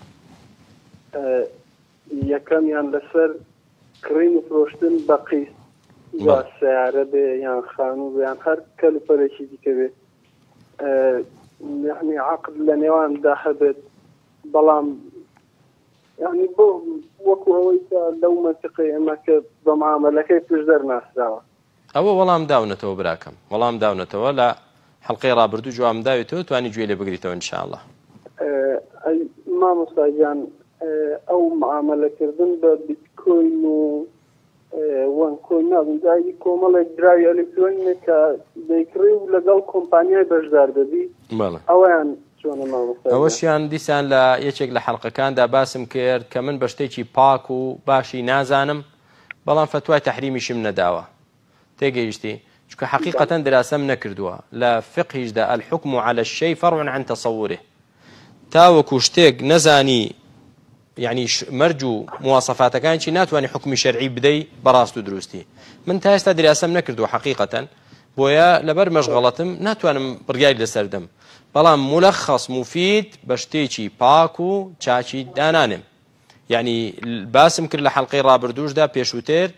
أه يكم يعني لسر كريم فروشتن بقيس. بس سعره به يعني خانو به يعني هر كل فرشي دي كبه. أه يعني عقد لنيوان ذهبت بلام يعني بو وكو هويتا لو منطقي اماك بمعاملة كيف تجدر ناس داوا او والله مداونته براكم والله مداونته لا حلقي رابردو جوام داويتو تواني جويلي بقريتو ان شاء الله. أه اي ما مساجان أه او معاملة كردن ببيتكوين و أه وان كوين نازم داي كومالا جراي الكترونيكا ديكري ولقال كومبانيا بجدار دبي بله اوان ئەوەشیان دیسان لە یەکێک لە حەڵقەکاندا باسم کرد کە من بە شتێکی پاک و باشی نازانم بەڵام فتوای تەحریمیشم نەداوە تێگەیشتی چونکە حەقیقەتەن دراسەم نەکردووە لە فقهیشدا الحکم على الشيء فرع عن تصوره تاوەکو شتێک نەزانی یعنی مەرج و مواسەفاتەکانیی ناتوانانی حکمی شەرعی بدەی بەڕاست و دروستی من تا ئێستا دراسەم نەکردووە حەقیقەتەن بۆیە لەبەر مەشغەڵەتم ناتوانم بڕیاری لەسەردەم بەڵام ملخص مفید بە شتێکی پاک و چاچی دانانم یعنی باسم کرد لە حەڵقەی ڕابردووشدا پێشووتر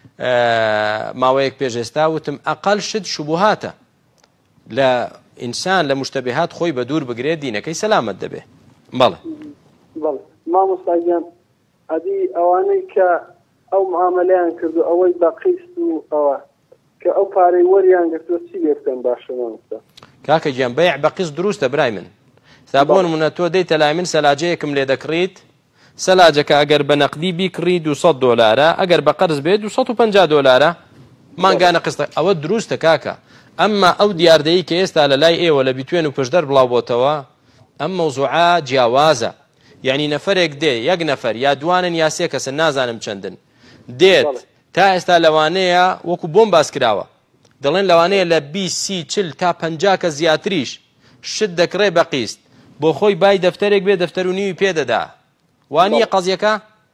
ماوەیەک پێش ئێستا وتم ئەقەل شت شوبهاتە لە ئینسان لە مشتەبهات خۆی بە دوور بگرێت دینەکەی سەلامەت دەبێ. بەڵێ بەڵێ مامۆستاگیان ئەدی ئەوانەی کە ئەو معاملەیان کردو ئەوەی بەقیست و ئەوە کە ئەو پارەی وەریان گرتووە چی لێ بکەن باشە مامۆستا؟ کاکە گیان بەیع بە قیست دروستە برای من سا بۆ نمونە تۆ دەیتە لای من سەلاجەیەکم لێ دەکڕیت سەلاجەکە ئەگەر بە نەقدی بیکڕی دووسەد دۆلارە ئەگەر بە قەرز بێت دووسەد و پەنجا دۆلارە مانگانە قستە ئەوە دروستە کاکە ئەمما ئەو دیاردەیی کە ئێستا لە لای ئێوە لە بیتوێن و پشدەر بڵاو بۆتەوە ئەم مەوزوعە جیاوازە یعنی نەفەرێک دێ یەک نەفەر یا دوانن یا سێ کەسن نازانم چەندن دێت تا ئێستا لەوانەیە وەکو بۆم باس کراوە دەڵێن لەوانەیە لە بیست سی چل تا پەنجا کە زیاتریش شت دەکڕێ بە قیست بۆ خۆی بای دەفتەرێک بێ دەفتەر و نیوی پێدەدا وانییە قەزیەکە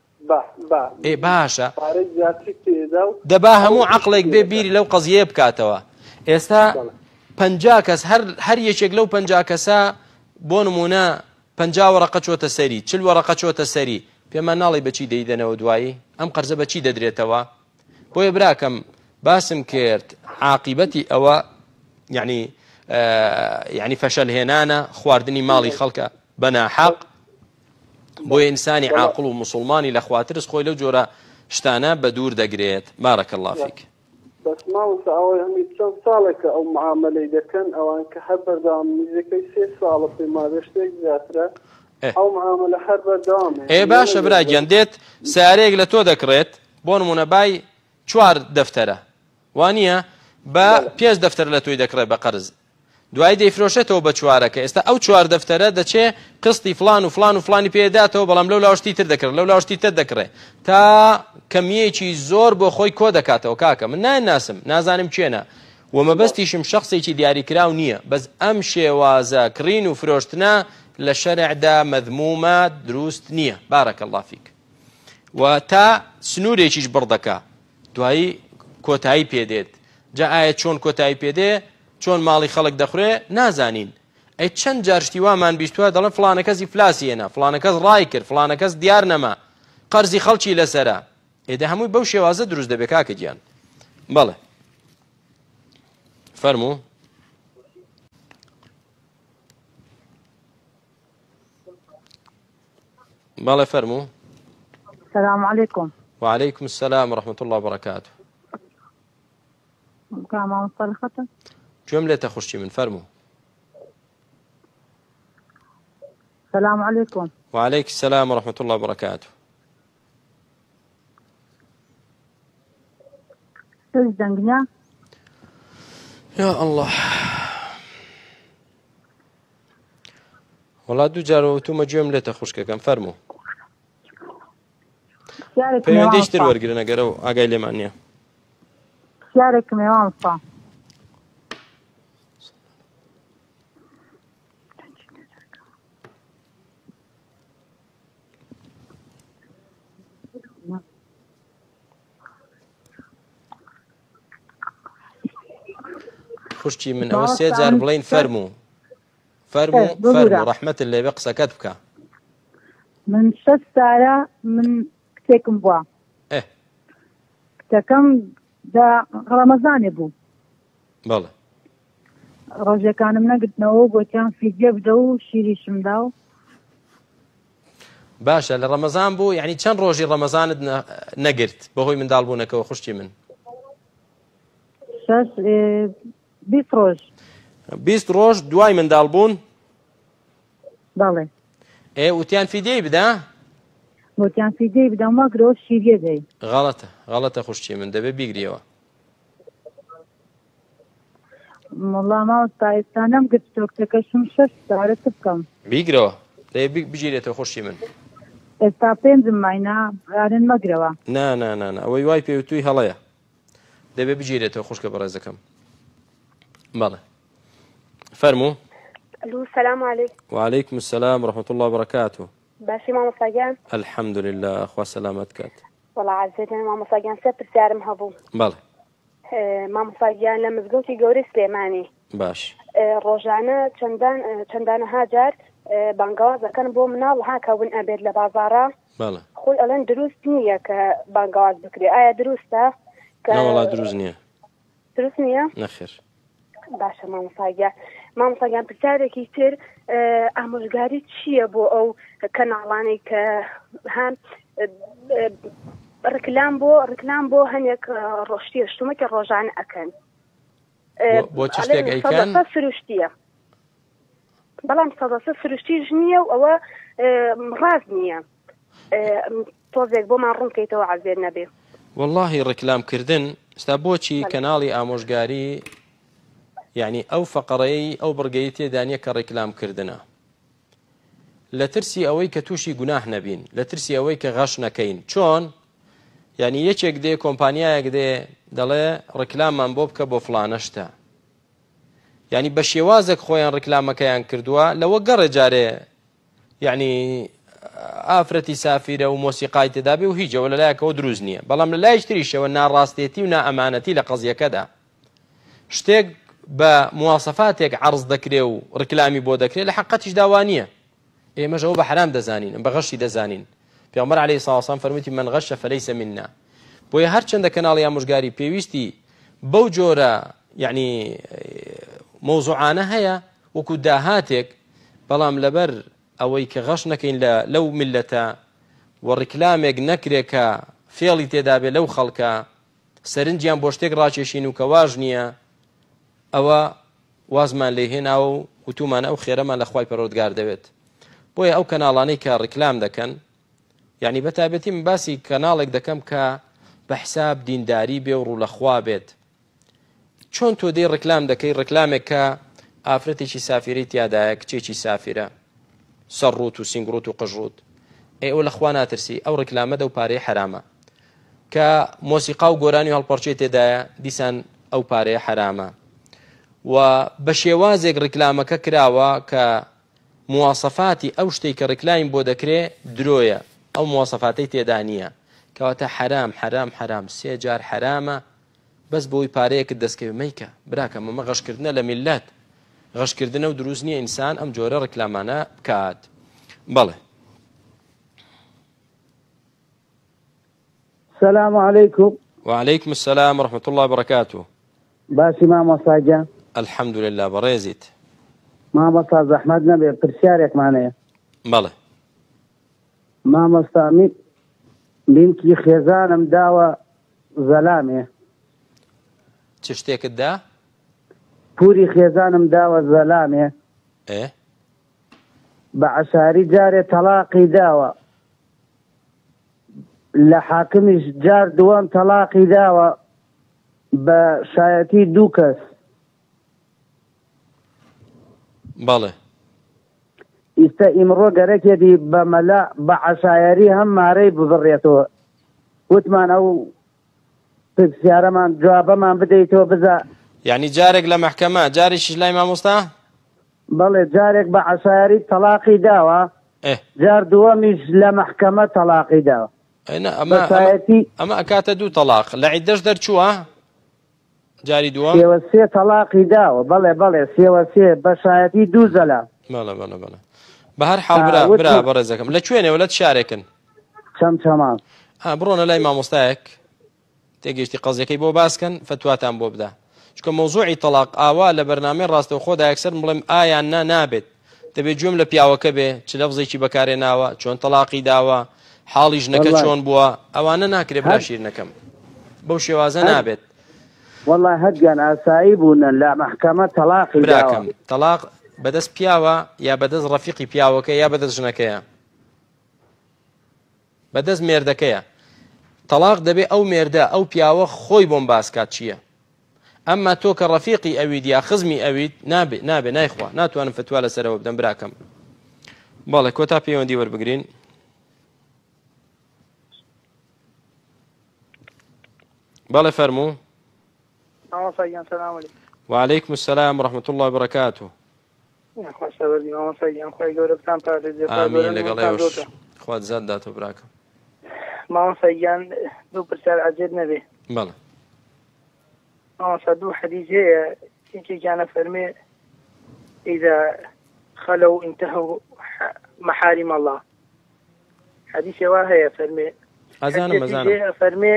ئێ باشە دەبا هەموو عەقڵێک بێ بیری لەو قەزیە بکاتەوە ئێستا پەنجا کەس هەر یەکێک لەو پەنجا کەسە بۆ نمونە پەنجا وەرەقە چۆتە سەری چل وەرەقە چۆتە سەری پێمان ناڵی بەچی دەیدەنەوە دوایی ئەم قەرزە بەچی دەدرێتەوە بۆیە براکەم باسم کرد عاقبەتی ئەوە یعنی یعنی فەشەلهێنانە خواردنی ماڵی خەڵکە بەناحەق بۆ ئینسانی عاقڵ و مسلمانی لە خواترس خۆی لەو جۆرە شتانە بە دوور دەگرێت. بارەکە الله فیک. بەس ماوەستا ئەوەی هەمی چەند ساڵێکە ئەو معاملەی دەکەن ئەوان کە هەر بەردەوام نزیکەی سێ ساڵە پێما شتێک زیاترە ئەو معاملە هەر بەردەوامێ. ئێ باشە برا گیان دێت سیارەیەک لە تۆ دەکڕێت بۆ نمونە بای چوار دەفتەرە وانە بە پێنج دەفتەر لە تۆی دەکڕێت بە قەرز دوای دەیفرۆشێتەوە بە چوارەکە ئێستا ئەو چوار دەفتەرە دەچێ قستی فلان و فلان و فلانی پێداتەوە بەڵام لەو لاوەشتی تر دەکرێت لەو لاوەشتی تر دەکڕێت تا کەمیەکی زۆر بۆ خۆی کۆ دەکاتەوە. کاکە من ناناسم نازانم چێنە و مەبەستیشم شخصێکی دیاریکراو نییە بەس ئەم شێوازە کڕین و فرۆشتنە لە شەرعدا مەذمومە دروست نییە. بارەکە الله فیک. و تا سنوورێکیش بڕدەکە دوایی کۆتایی پێدێت جا ئایا چۆن کۆتایی پێدێ چۆن ماڵی خەڵک دەخورێ نازانین. ئەی چەند جارشتی وامان بیستووە دەڵێن فلانە کەسی فلاسی هێنا فلانە کەس ڕای کرد فلانە کەس دیار نەما قەرزی خەڵکی لەسەرە ئێدە هەمووی بەو شێوازە دروست دەبێت کاکە گیان. بەڵێ فەرموو. بەڵێ فەرموو. السلام عليكم. وعليكم السلام ورحمة الله وبركاته. كما وصل خطأ جملة تخشي من فرمو. السلام عليكم. وعليك السلام ورحمة الله وبركاته. تزدنجنا يا الله والله دو جارو توما جملة تخشك كم فرمو. پەیوەندیشتر وەرگرنە گەرە و ئاگای لێمان نییە. شارێکم ێوانسا خوشتی من ئەوە سێ جار بڵین فەرموو فەرموو فەرموو ڕەحمەتت لێبێ قسەکەت بکە. من شەش سارە من کتێکم بووە کتەکەم دا ڕەمەزانێ بوو بەڵێ ڕۆژەکانم نەگرتنەوە بۆتیان فیدیە بدە و شیریشم دا و باشە لە ڕەمەزان بوو یعنی چەند ڕۆژی ڕەمەزانت نەگرت بەهۆی منداڵبوونەکەەوە خوشتی من؟ شەش بیست ڕۆژ. بیست ڕۆژ دوای منداڵبوون؟ بەڵێ. ئێ وتیان فیدیەی بدە؟ وتیان فیدیەی بدە مەگرەوە شیریە دەی. غەڵەتە غەڵەتە خوشتی من دەبێ بیگریەوە. وەڵڵا ماوەستا ئێستا نەمگرت تۆکتەکەشم شەش سارەت بکەم. بیگرەوە دەبێ بگیرێتەوە خوشتی من. ئێستا پێنجم ماینە یارن مەگرەوە. نا نا نا نا ئەوەی وای پێوتووی هەڵەیە دەبێ بگیرێتەوە خوشکە بەڕێزەکەم. بەڵێ فەرموو. الو السلام عليكم. وعليكم السلام ورحمة الله وبركاته. باشي ماما صاگیان. الحمد لله خوا سلامت کات. والله عزیزتي ماما صاگیان سێ پرسیارم هەبوو. بەڵێ. ماما صاگیان لە مزگەوتی گەورەی سلێمانی. باش. ڕۆژانە چەندان چەندانەها جار بانگاوازەکەن بۆ مناڵ هاکەون ئەبێت لە بازاڕە. بەڵێ. خۆی ئەڵێن دروست نییە کە بانگاواز بکرێ. ئایا دروستە؟ نەوەڵا دروست نییە. دروست نییە؟ نەخێر. باشە ماما صاگیان. ماما صاگیان پرسیارێکی تر ئامۆژگاری چییە بۆ ئەو کەناڵانەی کە هەم ڕکلام بۆ ڕکلام بۆ هەنێک ڕۆشتیە شتومەکە ڕۆژانە ئەکەن بۆ چ شتێک ئەیکەن فروشتیە بەڵام سەدەسە فروشتیش نییە و ئەوە ڕاست نییە تۆزێک بۆمان ڕوونکەیتەوە عەزێر نەبێ. واللهی ڕکلامکردن ستا بۆچی کەناڵی ئامۆژگاری یعنی ئەو فەقەڕەی ئەو بڕگەی تێدانیە کە ڕێکلامکردنە لە ترسی ئەوەی کە تووشی گوناح نەبین لە ترسی ئەوەی کە غەش نەکەین. چۆن یعنی یەکێک دێ کۆمپانیایەک دێ دەڵێ ڕێکلامان بۆ بکە بۆ فلانە شتە یعنی بە شێوازێک خۆیان ڕێکلامەکەیان کردووە لەوە گەڕێ جارێ یعنی ئافرەتی سافیرە و مۆسیقای تێدا بێ و هیچەوە لەلایەکەوە دروست نییە بەڵام لە لای تریشەوە ناڕاستێتی و نائەمانەتی لە قەزیەکەدا شتێک بە مواسەفاتێک عەرز دەکرێ و ڕکلامی بۆ دەکرێت لە حەقەتیش داوا نییە. ئێمەش ئەوە بە حرام دەزانین بە غەشی دەزانین. پێغەمبەر عەلەیهی سڵاو وەسەلام فەرمووی من غەشە فەلەیسە منا. بۆیە هەرچەندە کەناڵی ئامۆژگاری پێویستی بەو جۆرە یعنی مۆزوعانە هەیە وەکو داهاتێک، بەڵام لەبەر ئەوەی کە غەش نەکەین لەو میلەتە و ڕیکلامێک نەکرێت کە فێڵی تێدا بێ لەو خەڵکە، سەرنجیان بۆ شتێک ڕاکێشین و کە واژ نییە، ئەوە وازمان لێ هێناوە و وتومان ئەو خێرەمان لە خوای پەروەردگار دەوێت. بۆیە ئەو کەناڵانەی کە ڕیکلام دەکەن، یعنی بەتایبەتی من باسی کەناڵێک دەکەم کە بە حساب دینداری بێ و ڕوولەخوا بێت. چۆن تۆ دەی ڕیکلام دەکەی ڕیکلامێک کە ئافرەتێکی سافیرەی تیادایە، کچێکی سافیرە، سەرڕوت و سینگڕوت و قژڕوت، ئێ ئەو لەخوا ناترسی، ئەو ڕیکلامە دە و پارەی حرامە. کە مۆسیقا و گۆرانی و هەڵپەرچێ تێدایە، دیسان ئەو پارەیە حرامە. و بە شێوازێک ڕیکلامەکە کراوە کە مواسەفاتی ئەو شتێک کە ڕیکلایم بۆ دەکرێ درۆیە، ئەو مواسەفاتەی تێدا نییە، کەواتە حرام حرام حرام سێ جار حرامە بەس بۆی پارەیەکت دەستکەوێ. مەیکە براکەم، ئەمە غەشکردنە لە میلەت، غەشکردنە و دروست نییە ئینسان ئەم جۆرە ڕیکلامانە بکات. بەڵێ. السلام عليكم. وعليكم السلام ورحمة الله وبركاته. باسي مامۆستا گیان. الحمد لله بەڕێزیت. مامۆستا زەحمەت نەبێ، پرسیارێکمانەیە. بەڵێ. مامۆستا بینکی خێزانم داوە زەلامێ. چ شتێکت دا؟ پووری خێزانم داوە زەلامێ. ئێ؟ بە عەشاری جارێ تەلاقی داوە، لە حاکمیش جار دووەم تەلاقی داوە بە شایەتی دوو کەس. بەڵێ. ئیستا ئیمڕۆ گەرەکێکی بە مەلا بە عەشایەری هەم مارەی ببڕێتەوە، وتمان ئەو پرسیارەمان جوابەمان بدەیتەوە بزە. یعنی جارێک لە مەحکەمە، جارێکیش لای مامۆستا؟ بەڵێ، جارێک بە عەشایەری تەلاقی داوە، جار دووەمیش لە مەحکەمە تەلاقی داوە. ئەمە ئەکاتە دوو تەلاق. لە عیددەش دەرچووە؟ جاری دووەم؟ سێوە سێ تەلاقی داوە. بەڵێ بەڵێ، سێوە سێ بە شایەتی دوو زەلام. بەڵێ بەڵێ بەڵێ. بە هەر حاڵ برا برا بەڕێزەکەم، لە کوێنێ وەلە شارێکن؟ چەمچەمان. ها بڕۆنە لای مامۆستایەک تێگەیشتی قەزیەکەی بۆ باسکەن، فتواتان بۆ بدا. چونکە مۆزوعی تەلاق ئاوا لە بەرنامەی ڕاستەوخۆدا یەکسەر بڵێم ئایان نا نابێت، دەبێت گوێم لە پیاوەکە بێ، چ لەفزێکی بەکارهێناوە، چۆن تەلاقی داوە، حاڵی ژنەکە چۆن بووە، ئەوانە ناکرێت برا شیرنەکەم، بەو شێوازە نابێت. وەڵڵای هەرگیان ئاسایی بوون لە مەحکەمە تەلاقی داوە. براکەم، تەلاق بەدەست پیاوە یا بەدەست ڕەفیقی پیاوەکە یا بەدەست ژنەکەیە؟ بەدەست مێردەکەیە. تەلاق دەبێت ئەو مێردە ئەو پیاوە خۆی بۆم باسکات چییە. ئەمما تۆ کە ڕەفیقی ئەویت یا خزمی ئەویت نابێ نابێ نایخوا، ناتوانم فتوا لەسەرەوە بدەم براکەم. بەڵێ، کۆتا پەیوەندی وەربگرین. بەڵێ فەرموو. وعليكم السلام ورحمة الله وبركاته. آمين لەگەڵێوەش خوات زاد داتەوە براکەم. مامۆستایان دوو پرسیار عەجێب نەبێ. بەڵێ. مامۆستا دوو حەدیث هەیە، یەکێکیانە فەرمێ إذا خلوا انتهوا محارم الله. حەدیثێ وا هەیە فەرمێ. ئەزانم ئەزانم. فەرمێ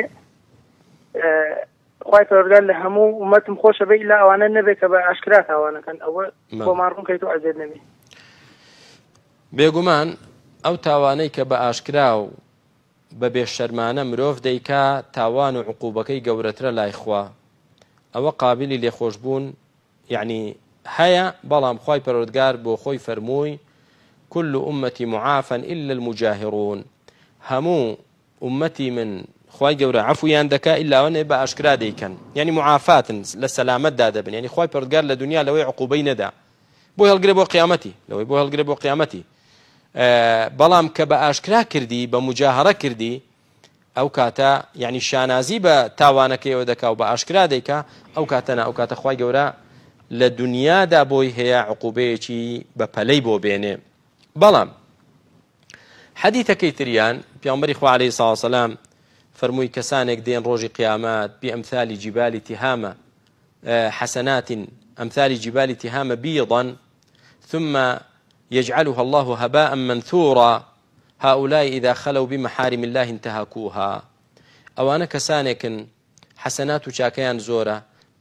خوای پەروەردگار لە هەموو ئومەتم خۆشە بێ ئیلا ئەوانە نەبێ کە بە ئاشکرا تاوانەکەن، ئەوە بۆمان ڕوونکەیتەوە عەجێب نەبێ. بێگومان ئەو تاوانەی کە بە ئاشکرا و بە بێشەرمانە مرۆڤ دەیکا تاوان و عقوبەکەی گەورەترە لای خوا، ئەوە قابلی لێخۆشبوون یعنی هەیە، بەڵام خوای پەروەردگار بۆ خۆی فەرمووی كل أمتي معافى إلا المجاهرون، هەموو ئومەتی من خوای گەورە عەفویان دەکا ئیلا ئەوانەی بە ئاشکرا دەیکەن، یعنی معافاتن لە سەلامەتدا دەبن، یعنی خوای پەروەردگار لە دنیا لەوەی عقوبەی نەدا، بۆ هەڵگرێ بۆ قیامەتی، لەوەی بۆ هەڵگرێ بۆ قیامەتی. بەڵام کە بە ئاشکرا کردی، بە مجاهرە کردی، ئەو کاتە یعنی شانازی بە تاوانەکەیەوە دەکا و بە ئاشکرا دەیکا، ئەو کاتەنا ئەو کاتە خوای گەورە لە دنیادا بۆی هەیە عقوبەیەکی بە پەلەی بۆ بێنێ. بەڵام حەدیثەکەی تریان پێغەمبەری خوا عەلەیهی سڵاو وسەلام فەرمووی کەسانێک دێن ڕۆژی قیامەت بئەمثالی جیبالی تیهامە حەسەنات ئەمثالی جیبالی تیهامە بیضا ثم يجعلها الله هباء منثورا هؤلاء إذا خلوا بمحارم الله انتهكوها. ئەوانە کەسانێکن حەسەنات و چاکەیان زۆرە،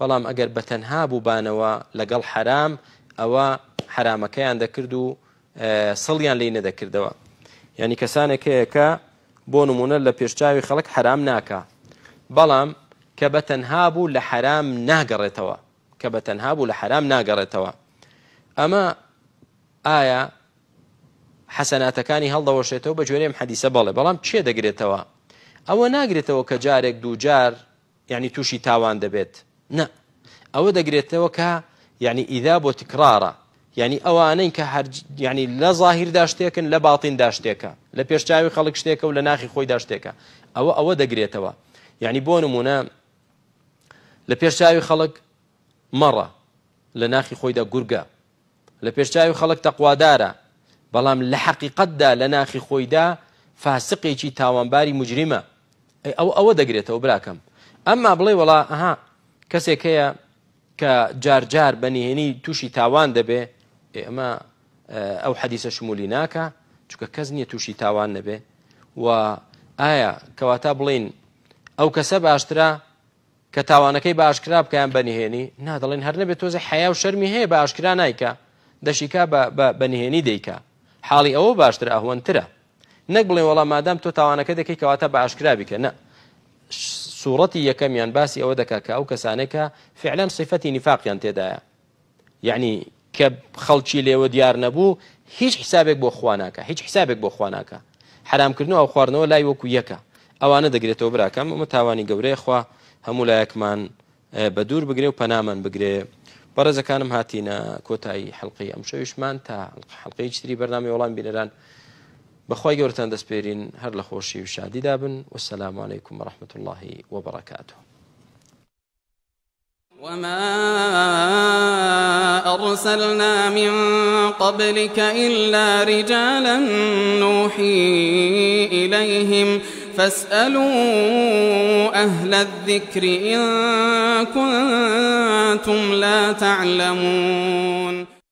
بەڵام ئەگەر بەتەنها بووبانەوە لەگەڵ حرام ئەوە حرامەکەیان دەکرد و سڵیان لێ نەدەکردەوە. یعنی کەسانێک هەیە کە بۆ نمونە لە پێشچاوی خەڵک حرام ناکە بەڵام کە بەتەنها بوو لە حرام ناگەڕێتەوە کە بەتەنها بوو لە حرام ناگەڕێتەوە. ئەمە ئایا حەسەناتەکانی هەڵدەوەشێتەوە بە جۆرەم حەدیسە بەڵێ بەڵام چێ دەگرێتەوە؟ ئەوە ناگرێتەوە کە جارێک دوو جار یعنی تووشی تاوان دەبێت، نە ئەوە دەگرێتەوە کە یعنی ئیدا بۆ تکرارە، یعنی ئەوانەی کە هەر یعنی لە ظاهیردا شتێکن لە باڵتیندا شتێکە، لە پێشچاوی خەڵک شتێکە و لە ناخی خۆیدا شتێکە، ئەوە ئەوە دەگرێتەوە. یعنی بۆ نمونە لە پێشچاوی خەڵک مەڕە، لە ناخی خۆیدا گورگە، لە پێشچاوی خەڵک تەقوادارە بەڵام لە حەقیقەتدا لە ناخی خۆیدا فاسقێکی تاوانباری مجریمە، ئەو ئەوە دەگرێتەوە براکەم. ئەمما بڵێ وڵا ئەها کەسێک هەیە کە جارجار بەنهێنی تووشی تاوان دەبێ، ئێمە ئەو حەدیسە شمولی ناکە چونکە کەس نییە تووشی تاوان نەبێ. و ئایا کەواتە بڵین ئەو کەسە باشترە کە تاوانەکەی بە ئاشکرا بکەیان بەنهێنی؟ نا، دەڵێن هەر نەبێت تۆزە حیا و شەرمی هەیە بە ئاشکرا نایکە، دەشیکا بەنهێنی دەیکا، حاڵی ئەوە باشتر ئەهوەنترە. نەک بڵێن وەڵام مادام تۆ تاوانەکە دەکەی کەواتە بە ئاشکرا بیکە، نە. سوورەتی یەکەمیان باسی ئەوە دەکا کە ئەو کەسانێکە فعلەن صفەتی نیفاقیان تێدایە، یعنی کە خەڵکی لێوە دیار نەبوو هیچ حسابێک بۆ خوا ناکە، هیچ حسابێک بۆ خوا ناکە، حرامکردنەوە ئەو خواردنەوە لای وەکو یەکە. ئەوانە دەگرێتەوە براکەم، ئەمە تاوانی گەورەیە، خوا هەموو لایەکمان بە دوور بگرێ و پەنامان بگرێ. بەڕێزەکانم هاتینە کۆتایی حەڵقەی ئەم شەویشمان تا حەڵقەی تری بەرنامەی وەڵام بینەران بەخوای گەورەتان دەسپێرین، هەر لە خۆشی و شادیدا بن. وەسەلام عەلەیکم وەڕەحمەتوڵڵاهی وەبەڕەکاتوه. وما أرسلنا من قبلك إلا رجالا نوحي إليهم فاسألوا أهل الذكر إن كنتم لا تعلمون.